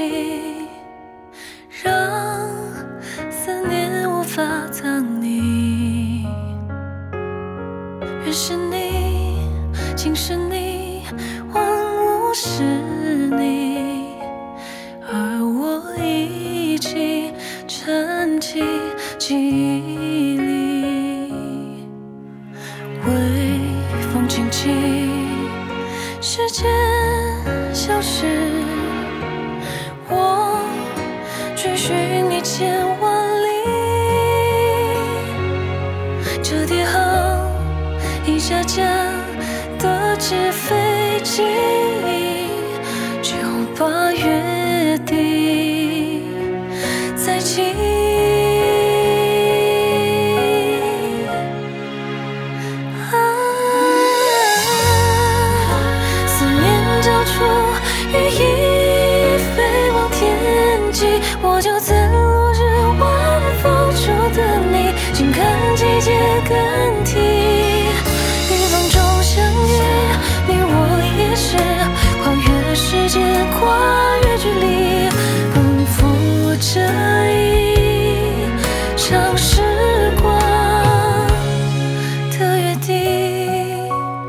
记，让思念无法藏匿。愿是你，竟是你，万物是你，而我已经沉寂记忆里。微风轻轻，时间消失，我追寻你千万里。这叠行一架架的纸飞机，就把约定在记忆。思念交出羽翼，飞往天际，我就在落日晚风处的你，静看季节更替。雨风中相遇，你我也是跨越时间，跨越距离，奔赴这一场时光的约定。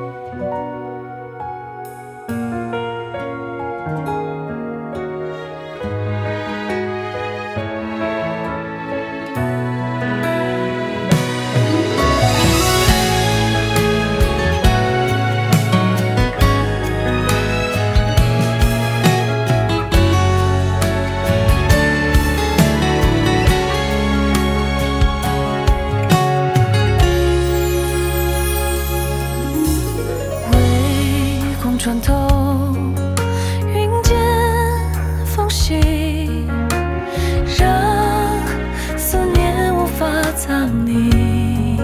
转头，云间缝隙，让思念无法藏匿。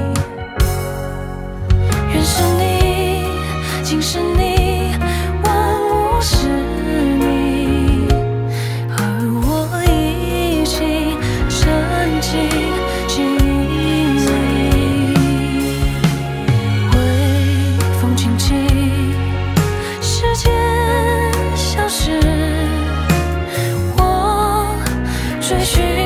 愿是你，竟是你，万物是你，而我已经沉浸记忆里。微风轻轻，时间消失，我追寻。